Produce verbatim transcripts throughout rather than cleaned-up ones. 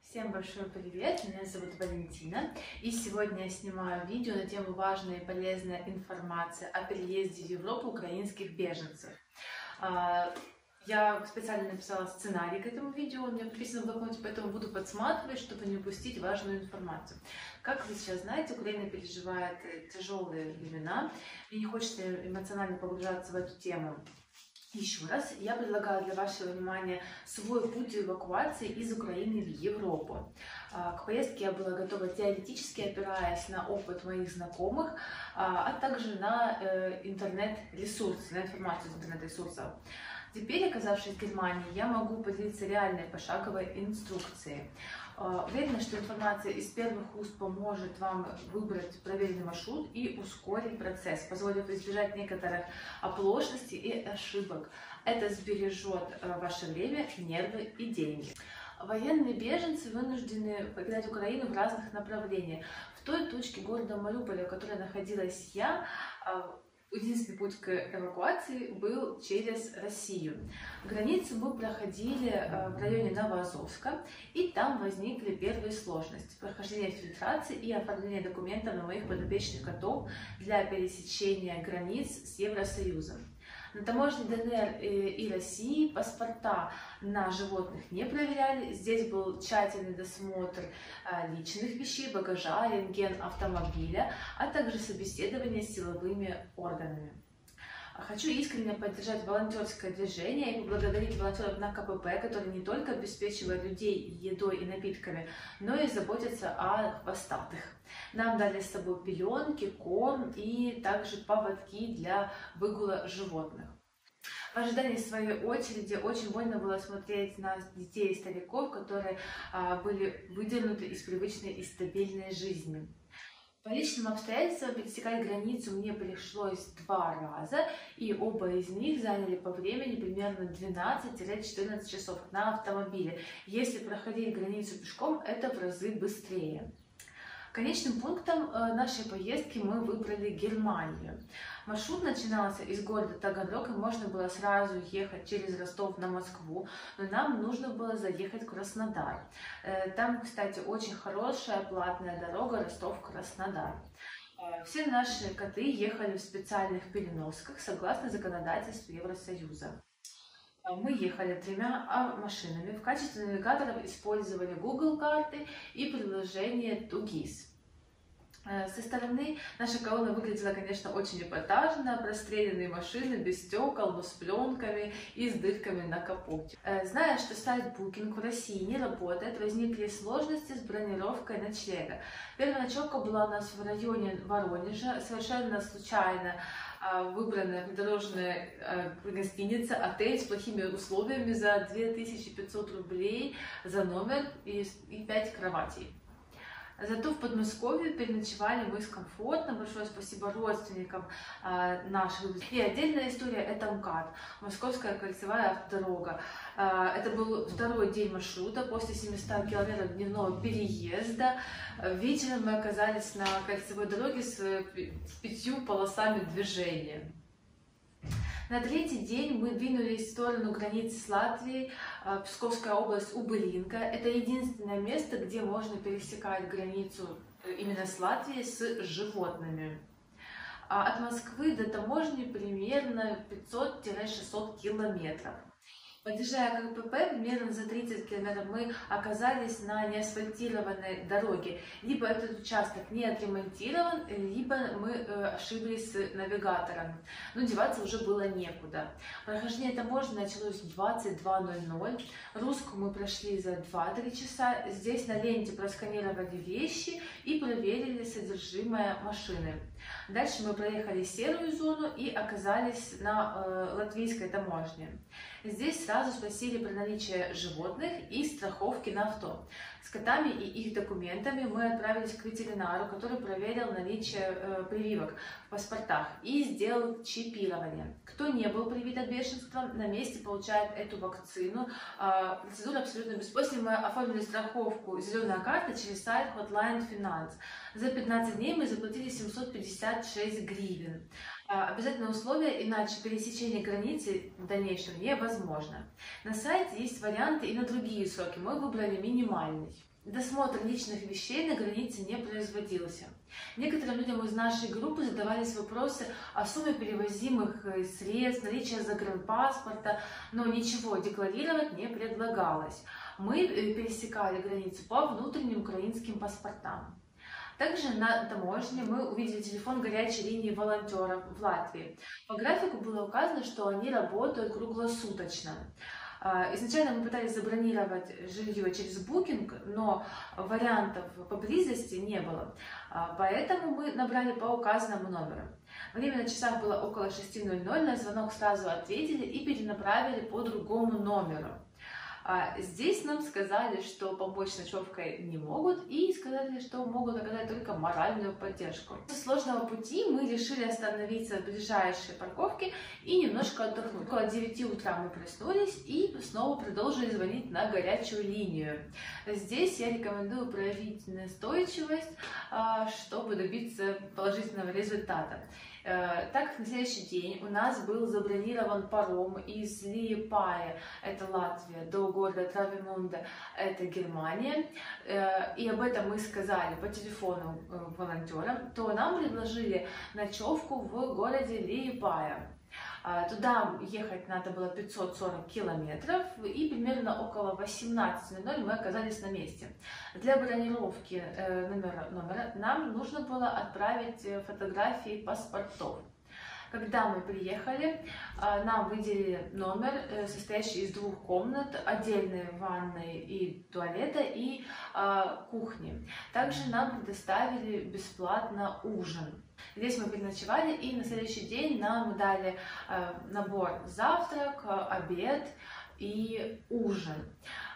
Всем большой привет, меня зовут Валентина, и сегодня я снимаю видео на тему важная и полезная информация о переезде в Европу украинских беженцев. Я специально написала сценарий к этому видео, у меня прописано в блокноте, поэтому буду подсматривать, чтобы не упустить важную информацию. Как вы сейчас знаете, Украина переживает тяжелые времена, и не хочется эмоционально погружаться в эту тему. Еще раз, я предлагаю для вашего внимания свой путь эвакуации из Украины в Европу. К поездке я была готова теоретически, опираясь на опыт моих знакомых, а также на интернет-ресурсы, на информацию из интернет-ресурсов. Теперь, оказавшись в Германии, я могу поделиться реальной пошаговой инструкцией. Уверена, что информация из первых уст поможет вам выбрать проверенный маршрут и ускорить процесс, позволив избежать некоторых оплошностей и ошибок. Это сбережет ваше время, нервы и деньги. Военные беженцы вынуждены покидать Украину в разных направлениях. В той точке города Мариуполя, в которой находилась я, единственный путь к эвакуации был через Россию. Границу мы проходили в районе Новоазовска, и там возникли первые сложности. Прохождение фильтрации и оформление документов на моих подопечных котов для пересечения границ с Евросоюзом. На таможне ДНР и России паспорта на животных не проверяли. Здесь был тщательный досмотр личных вещей, багажа, рентген автомобиля, а также собеседование с силовыми органами. Хочу искренне поддержать волонтерское движение и поблагодарить волонтеров на ка пэ пэ, которые не только обеспечивают людей едой и напитками, но и заботятся о хвостатых. Нам дали с собой пеленки, корм и также поводки для выгула животных. В ожидании своей очереди очень больно было смотреть на детей и стариков, которые были выдернуты из привычной и стабильной жизни. По личным обстоятельствам пересекать границу мне пришлось два раза, и оба из них заняли по времени примерно двенадцать-четырнадцать часов на автомобиле. Если проходить границу пешком, это в разы быстрее. Конечным пунктом нашей поездки мы выбрали Германию. Маршрут начинался из города Таганрог, и можно было сразу ехать через Ростов на Москву, но нам нужно было заехать в Краснодар. Там, кстати, очень хорошая платная дорога Ростов-Краснодар. Все наши коты ехали в специальных переносках согласно законодательству Евросоюза. Мы ехали тремя машинами. В качестве навигаторов использовали Google карты и приложение тугис. Со стороны наша колонна выглядела, конечно, очень эпатажно. Простреленные машины без стекол, но с пленками и с дырками на капоте. Зная, что сайт Booking в России не работает, возникли сложности с бронировкой ночлега. Первая ночевка была у нас в районе Воронежа. Совершенно случайно выбранная придорожная гостиница, отель с плохими условиями за две тысячи пятьсот рублей за номер и пять кроватей. Зато в Подмосковье переночевали мы с комфортом. Большое спасибо родственникам наших. И отдельная история – это МКАД, Московская кольцевая автодорога. Это был второй день маршрута после семисот километров дневного переезда. Вечером мы оказались на кольцевой дороге с пятью полосами движения. На третий день мы двинулись в сторону границы с Латвией, Псковская область, Убылинка. Это единственное место, где можно пересекать границу именно с Латвией с животными. От Москвы до таможни примерно пятьсот-шестьсот километров. Подъезжая к ка пэ пэ, примерно за тридцать километров мы оказались на неасфальтированной дороге. Либо этот участок не отремонтирован, либо мы ошиблись с навигатором. Но деваться уже было некуда. Прохождение таможни началось в двадцать два ноль ноль. Русскую мы прошли за два-три часа. Здесь на ленте просканировали вещи и проверили содержимое машины. Дальше мы проехали серую зону и оказались на э, латвийской таможне. Здесь сразу спросили про наличие животных и страховки на авто. С котами и их документами мы отправились к ветеринару, который проверил наличие э, прививок в паспортах и сделал чипирование. Кто не был привит от бешенства, на месте получает эту вакцину. Э, процедура абсолютно бесплатная. После мы оформили страховку «Зеленая карта» через сайт Hotline Finance. За пятнадцать дней мы заплатили семьсот пятьдесят шесть гривен. Обязательное условие, иначе пересечение границы в дальнейшем невозможно. На сайте есть варианты и на другие сроки. Мы выбрали минимальный. Досмотр личных вещей на границе не производился. Некоторым людям из нашей группы задавались вопросы о сумме перевозимых средств, наличии загранпаспорта, но ничего декларировать не предлагалось. Мы пересекали границу по внутренним украинским паспортам. Также на таможне мы увидели телефон горячей линии волонтеров в Латвии. По графику было указано, что они работают круглосуточно. Изначально мы пытались забронировать жилье через Booking, но вариантов поблизости не было. Поэтому мы набрали по указанному номеру. Время на часах было около шести ноль-ноль, на звонок сразу ответили и перенаправили по другому номеру. Здесь нам сказали, что помочь с ночевкой не могут, и сказали, что могут оказать только моральную поддержку. После сложного пути мы решили остановиться в ближайшей парковке и немножко отдохнуть. Около девяти утра мы проснулись и снова продолжили звонить на горячую линию. Здесь я рекомендую проявить настойчивость, чтобы добиться положительного результата. Так как на следующий день у нас был забронирован паром из Лиепая, это Латвия, до города Травемунде, это Германия, и об этом мы сказали по телефону волонтерам, то нам предложили ночевку в городе Лиепая. Туда ехать надо было пятьсот сорок километров, и примерно около восемнадцати ноль-ноль мы оказались на месте. Для бронировки номера, номера нам нужно было отправить фотографии паспортов. Когда мы приехали, нам выделили номер, состоящий из двух комнат, отдельной ванной и туалета, и кухни. Также нам предоставили бесплатно ужин. Здесь мы переночевали, и на следующий день нам дали набор завтрак, обед и ужин.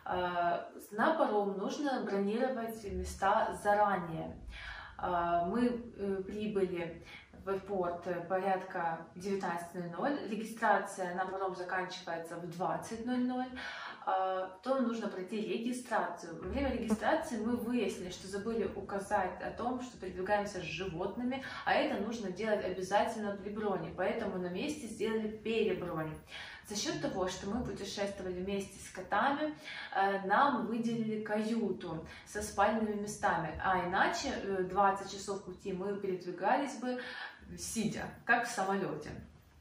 На паром нужно бронировать места заранее. Мы прибыли в порт порядка девятнадцати ноль-ноль, регистрация на паром заканчивается в двадцать ноль-ноль, то нужно пройти регистрацию. Во время регистрации мы выяснили, что забыли указать о том, что передвигаемся с животными, а это нужно делать обязательно при броне, поэтому на месте сделали перебронь. За счет того, что мы путешествовали вместе с котами, нам выделили каюту со спальными местами, а иначе двадцать часов пути мы передвигались бы сидя, как в самолете.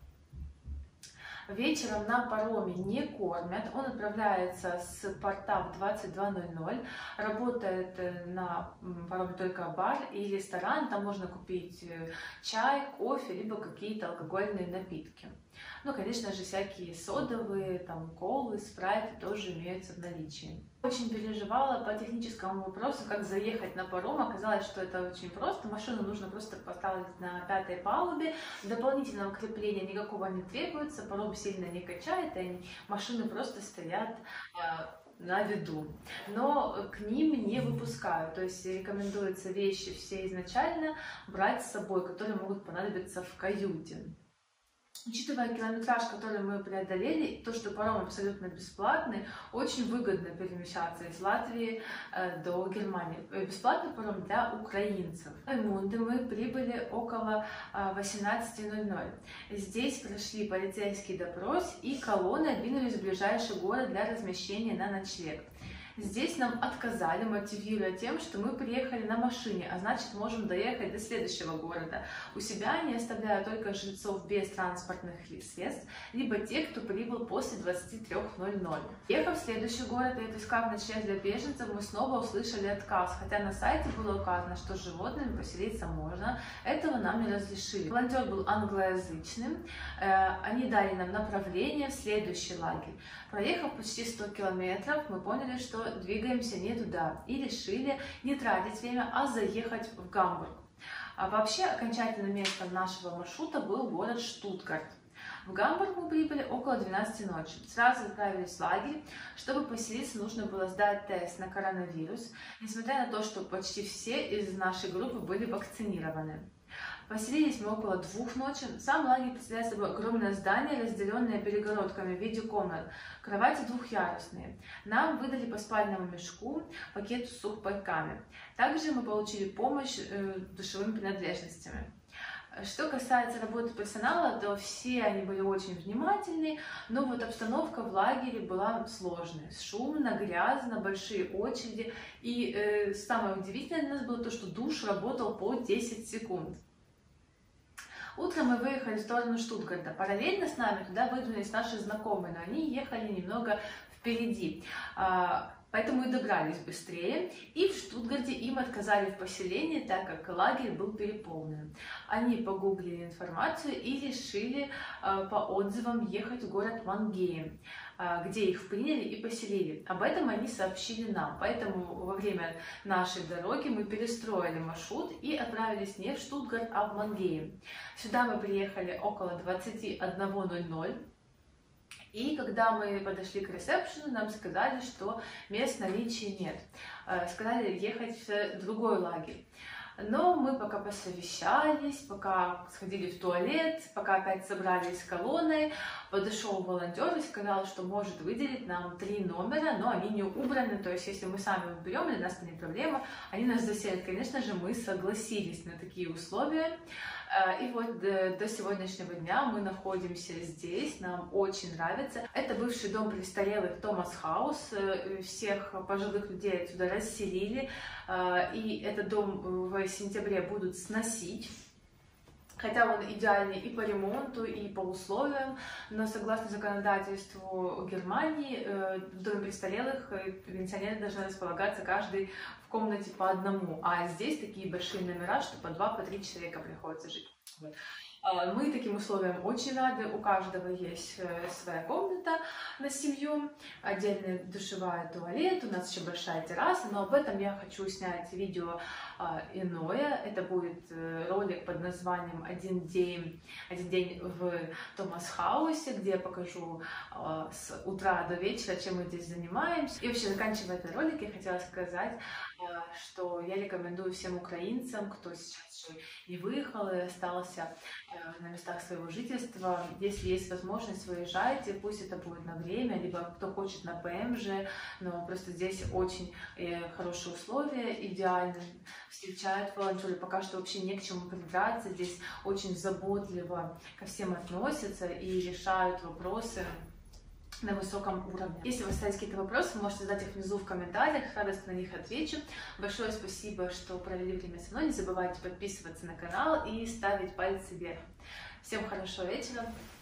Вечером на пароме не кормят, он отправляется с порта в двадцать два ноль-ноль, работает на пароме только бар и ресторан, там можно купить чай, кофе, либо какие-то алкогольные напитки. Ну, конечно же, всякие содовые, там, колы, спрайты тоже имеются в наличии. Очень переживала по техническому вопросу, как заехать на паром. Оказалось, что это очень просто. Машину нужно просто поставить на пятой палубе. Дополнительного крепления никакого не требуется. Паром сильно не качает, и машины просто стоят на виду. Но к ним не выпускают. То есть рекомендуется вещи все изначально брать с собой, которые могут понадобиться в каюте. Учитывая километраж, который мы преодолели, то, что паром абсолютно бесплатный, очень выгодно перемещаться из Латвии э, до Германии. Бесплатный паром для украинцев. В Травемунде мы прибыли около э, восемнадцати ноль-ноль. Здесь прошли полицейский допрос, и колонны двинулись в ближайший город для размещения на ночлег. Здесь нам отказали, мотивируя тем, что мы приехали на машине, а значит можем доехать до следующего города. У себя они оставляют только жильцов без транспортных средств, либо тех, кто прибыл после двадцати трёх ноль-ноль. Ехав в следующий город и отыскав ночлег для беженцев, мы снова услышали отказ, хотя на сайте было указано, что с животными поселиться можно, этого нам не разрешили. Волонтер был англоязычным, они дали нам направление в следующий лагерь. Проехав почти сто километров, мы поняли, что двигаемся не туда, и решили не тратить время, а заехать в Гамбург. А вообще, окончательным местом нашего маршрута был город Штутгарт. В Гамбург мы прибыли около двенадцати ночи. Сразу отправились в лагерь. Чтобы поселиться, нужно было сдать тест на коронавирус, несмотря на то, что почти все из нашей группы были вакцинированы. Поселились мы около двух ночи. Сам лагерь представляет собой огромное здание, разделенное перегородками в виде комнат. Кровати двухъярусные. Нам выдали по спальному мешку, пакет с сухпайками. Также мы получили помощь э, душевыми принадлежностями. Что касается работы персонала, то все они были очень внимательны, но вот обстановка в лагере была сложной. Шумно, грязно, большие очереди. И э, самое удивительное для нас было то, что душ работал по десять секунд. Утром мы выехали в сторону Штутгарта. Параллельно с нами туда выдвинулись наши знакомые, но они ехали немного впереди. Поэтому и добрались быстрее, и в Штутгарте им отказали в поселении, так как лагерь был переполнен. Они погуглили информацию и решили по отзывам ехать в город Мангейм, где их приняли и поселили. Об этом они сообщили нам, поэтому во время нашей дороги мы перестроили маршрут и отправились не в Штутгарт, а в Мангейм. Сюда мы приехали около двадцати одного ноль-ноль. И когда мы подошли к ресепшену, нам сказали, что мест наличия нет. Сказали ехать в другой лагерь. Но мы пока посовещались, пока сходили в туалет, пока опять собрались колонной, подошел волонтер и сказал, что может выделить нам три номера, но они не убраны, то есть если мы сами уберем, для нас это не проблема, они нас заселят. Конечно же, мы согласились на такие условия. И вот до сегодняшнего дня мы находимся здесь, нам очень нравится. Это бывший дом престарелых Томас Хаус, всех пожилых людей отсюда расселили, и этот дом в сентябре будут сносить. Хотя он идеальный и по ремонту, и по условиям, но согласно законодательству Германии, в доме престарелых пенсионеры должны располагаться каждый в комнате по одному, а здесь такие большие номера, что по два, по три человека приходится жить. Вот. Мы таким условиям очень рады, у каждого есть своя комната на семью, отдельная душевая, туалет, у нас еще большая терраса, но об этом я хочу снять видео иное. Это будет ролик под названием «Один день, один день в Томас Хаусе», где я покажу с утра до вечера, чем мы здесь занимаемся. И вообще, заканчивая этот ролик, я хотела сказать, что я рекомендую всем украинцам, кто сейчас еще не выехал и остался на местах своего жительства, если есть возможность, выезжайте, пусть это будет на время, либо кто хочет на ПМЖ, но просто здесь очень хорошие условия, идеально встречают волонтеры, пока что вообще не к чему придраться, здесь очень заботливо ко всем относятся и решают вопросы на высоком уровне. Если у вас остались какие-то вопросы, вы можете задать их внизу в комментариях, радостно на них отвечу. Большое спасибо, что провели время со мной. Не забывайте подписываться на канал и ставить пальцы вверх. Всем хорошего вечера.